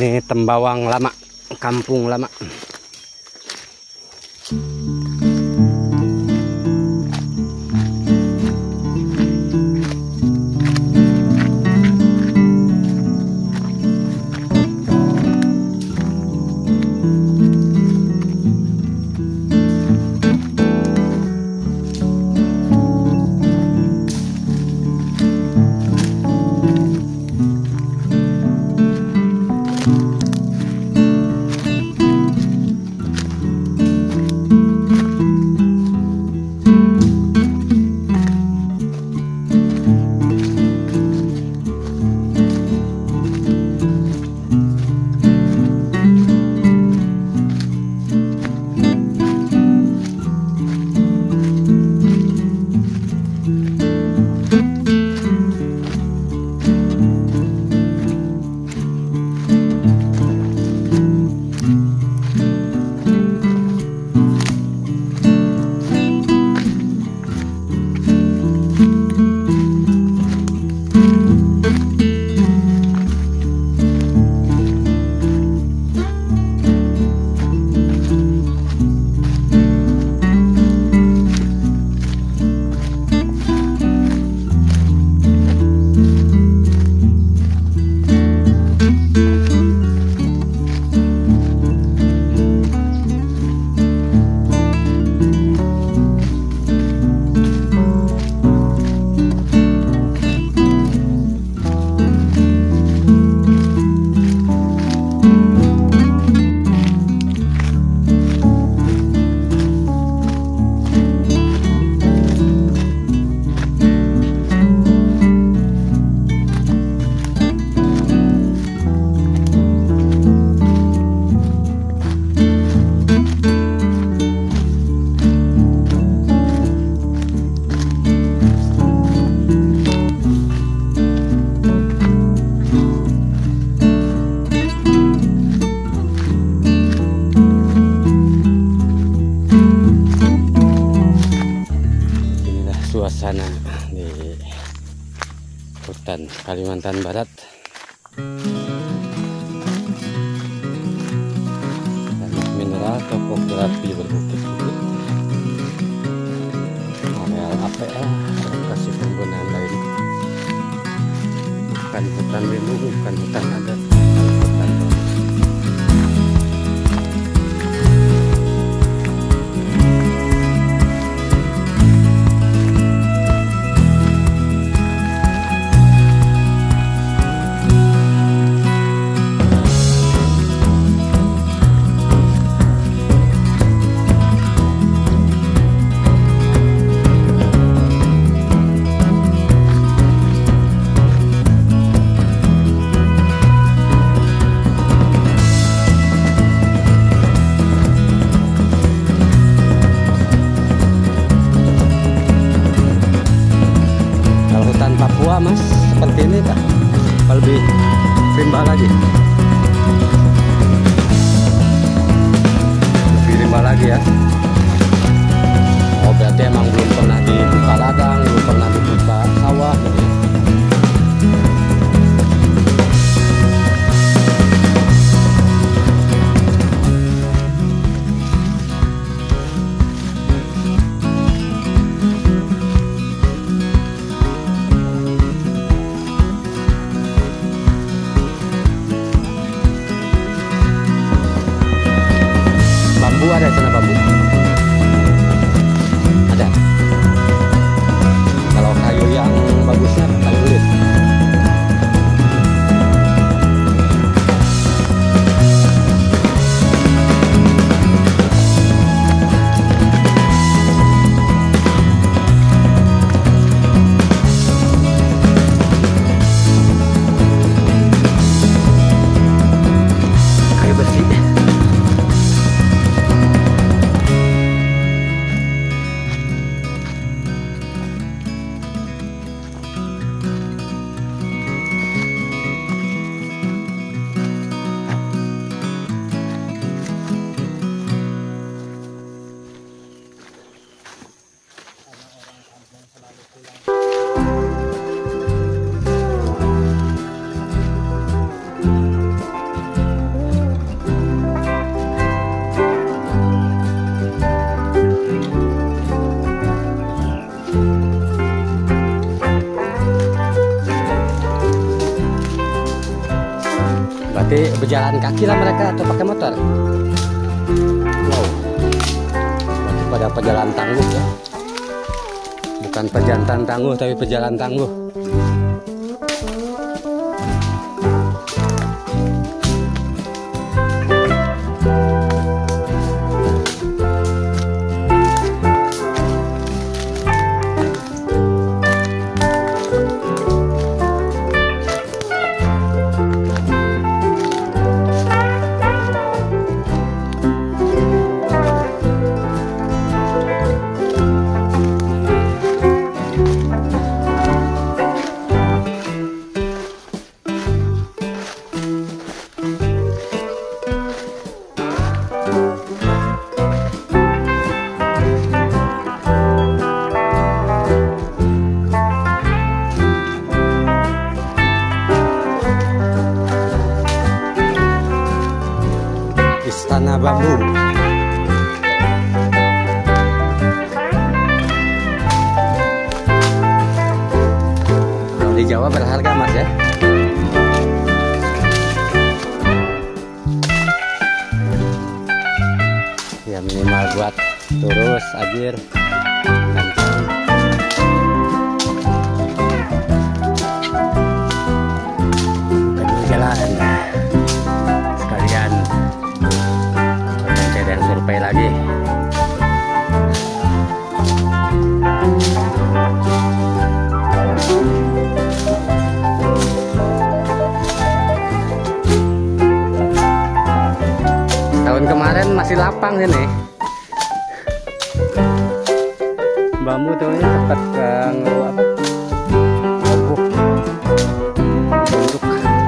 Ini Tembawang lama, kampung lama. Suasana di hutan Kalimantan Barat. Tanah mineral, topografi berbukit-bukit, areal APL, lokasi penggunaan lain. Bukan hutan lindung, bukan hutan adat, hutan produksi. Papua mas seperti ini kah? Lebih rimba lagi, lebih rimba lagi ya. Oh berarti emang belum pernah dibuka ladang, belum pernah dibuka sawah gitu ya. Berarti berjalan kaki lah mereka atau pakai motor? Wow, berarti pada pejalan tangguh ya. Bukan pejantan tangguh tapi pejalan tangguh. Istana Bambu. Kalau di Jawa berharga mas ya. Ya minimal buat terus ajir. Jalan sekalian yang survei lagi. Tahun kemarin masih lapang sini. Bambu tuh cepat apa? Bubuk. Bentuk.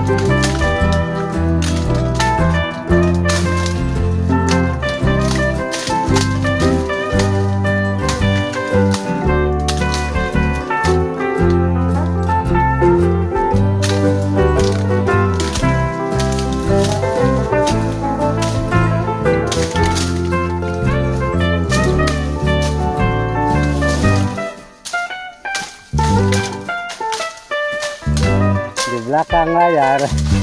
Di belakang layar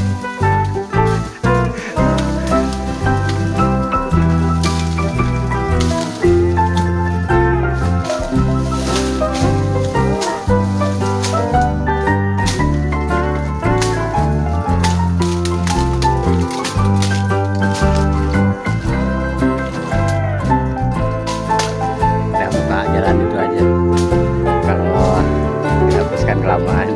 udah buka jalan itu aja kalau dihapuskan kelamaan.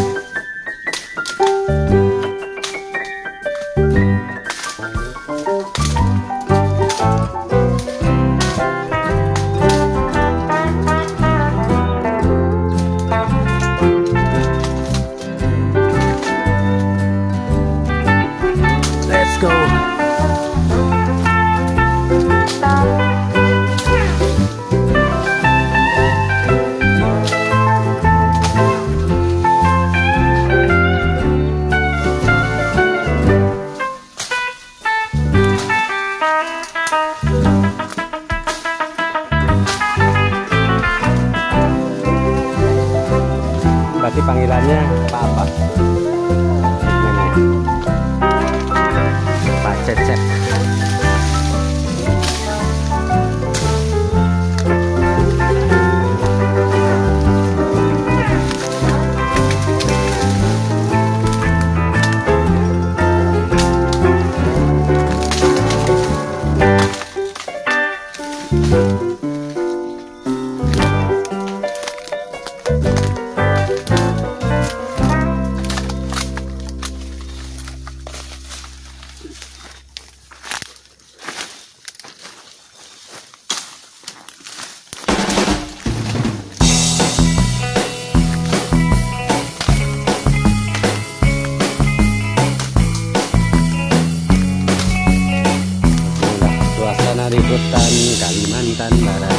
Let's go. Berarti panggilannya apa? Pak Cecep. Di hutan Kalimantan Barat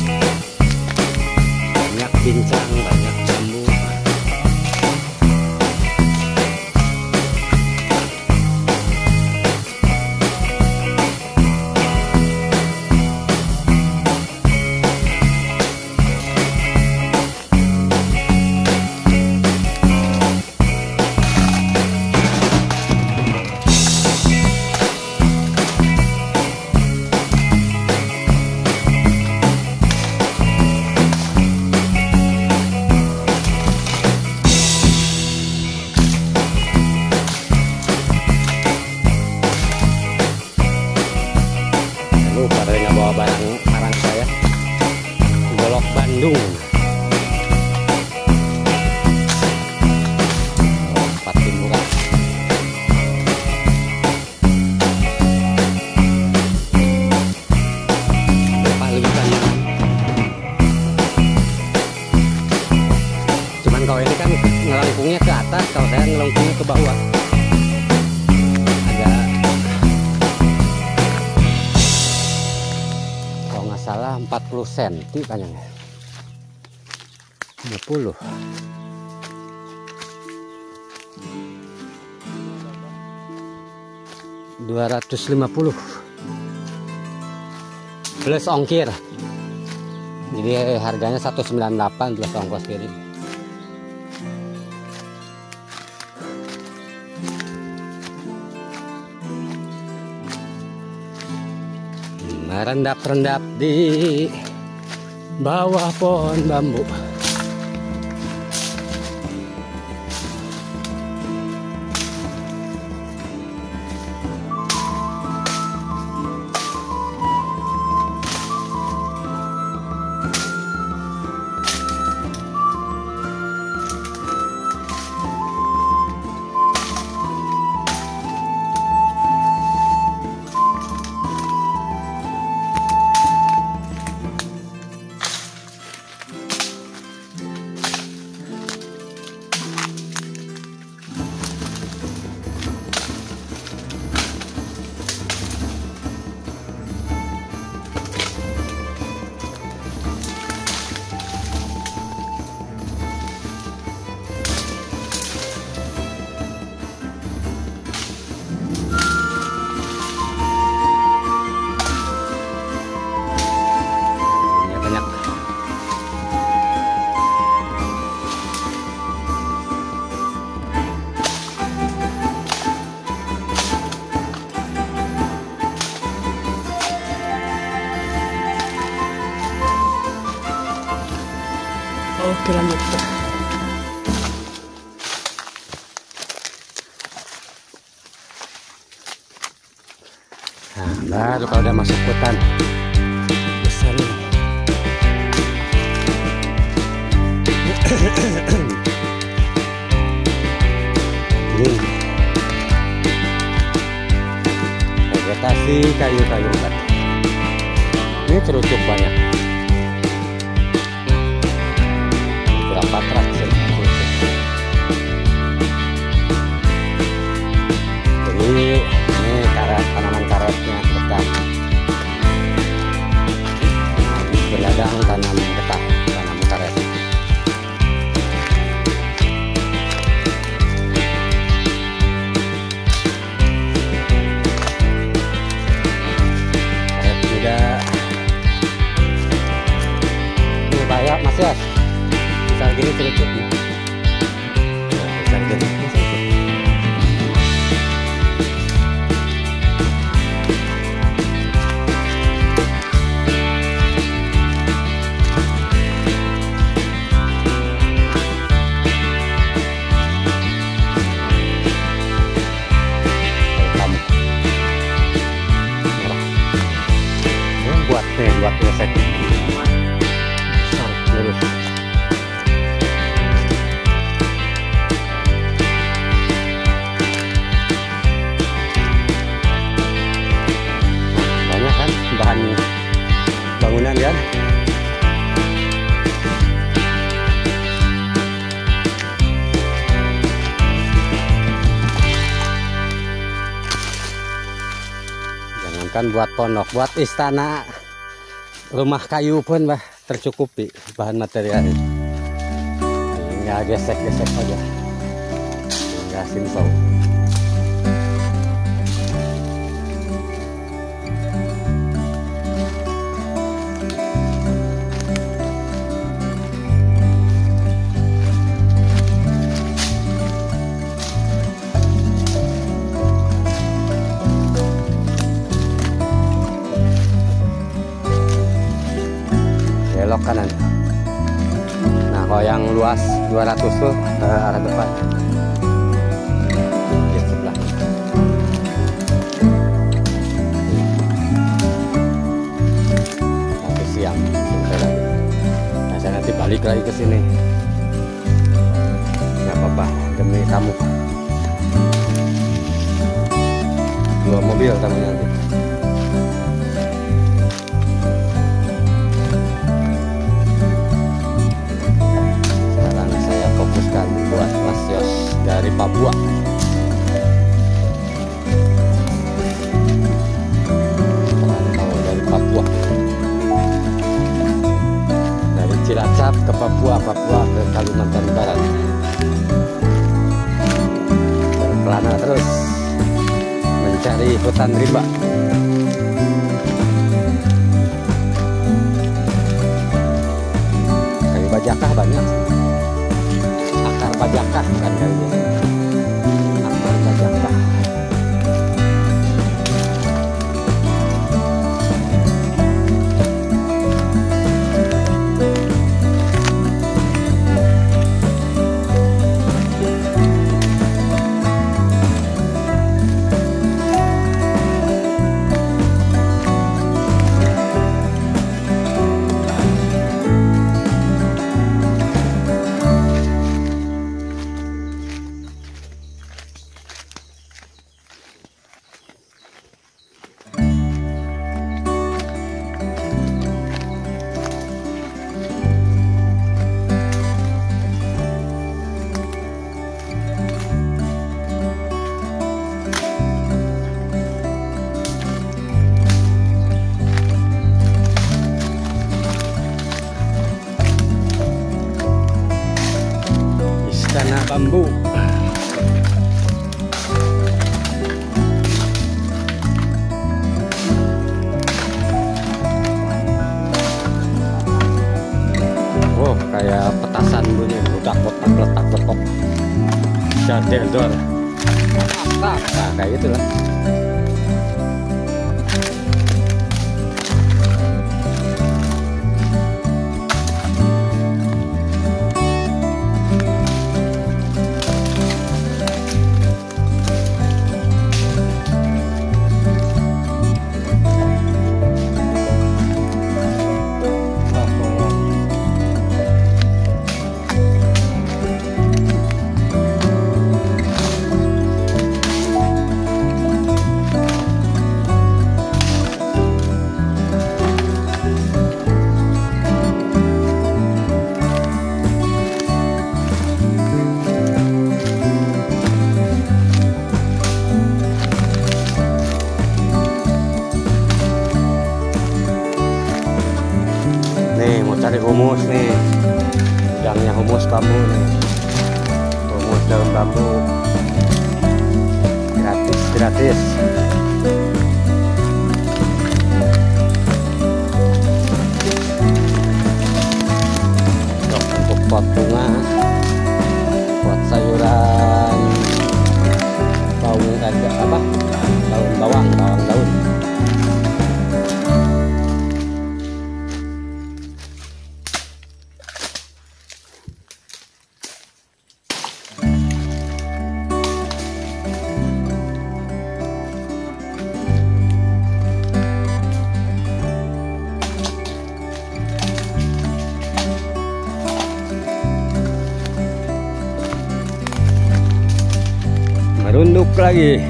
banyak bincang, banyak bambu. Kalau ini kan ngelengkungnya ke atas, kalau saya ngelengkungnya ke bawah. Agak, kalau nggak salah 40 cm panjangnya. 50. $250 plus ongkir. Jadi harganya 198 plus ongkos kirim. Merendap-rendap di bawah pohon bambu. Oke, lanjut. Nah, baru kalau udah masuk hutan besar nih. Ini vegetasi kayu-kayu kan. Ini kerucuk banyak. Berapa traktir? Jadi ini karet, tanaman karetnya betah. Beladang tanam betah, tanam karet. Karet juga. Ini banyak Mas Yas. Besar gini celucuk nih. Nah, besar gini celucuk. Buat besek lurus. Banyak kan bahan bangunan kan. Jangankan buat pondok, buat istana, rumah kayu pun bah tercukupi bahan materialnya. Tinggal gesek-gesek saja, tinggal simsau. Belok kanan. Nah, kalau yang luas 200 tuh ke arah depan. Di sebelah. Nanti siang lagi. Nah, saya nanti balik lagi ke sini. Nggak apa-apa, demi kamu. 2 mobil tamunya nanti. Papua ke Kalimantan Barat. Berkelana terus mencari hutan rimba. Kayu bajakah banyak. Akar bajakah kan kayaknya. Akar bajakah. Istana bambu. Oh, kayak petasan bunyi, udah letak lekok. Jadedor. Nah, kayak itulah. Nih mau cari humus nih, udangnya humus bambu nih, humus daun bambu, gratis. Untuk pot bunga, pot sayuran, daun bawang daun. Merunduk lagi.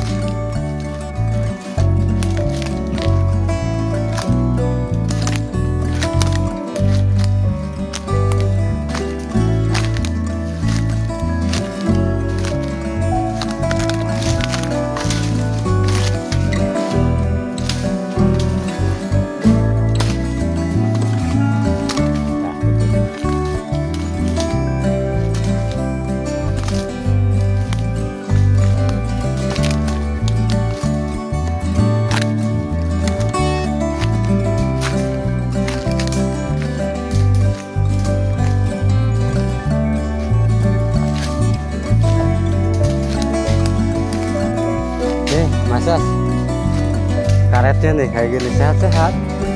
Masa karetnya nih kayak gini sehat-sehat.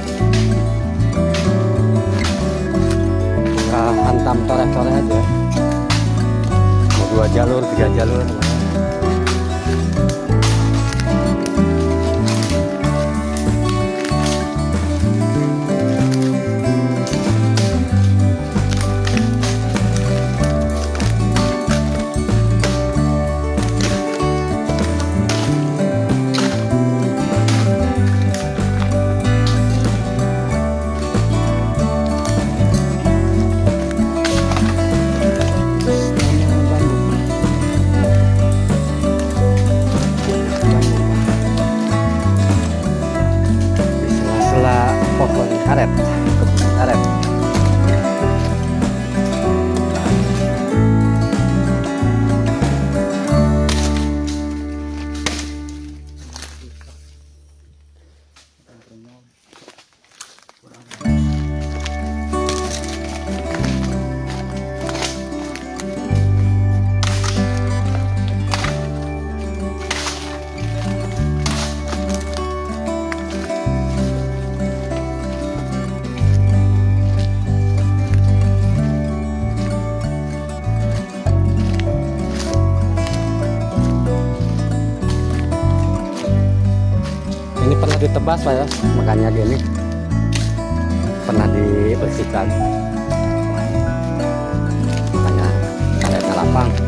Hantam toreh-toreh aja. Mau 2 jalur, 3 jalur. tebas Pak ya, makanya gini pernah dibersihkan, makanya karetnya lapang.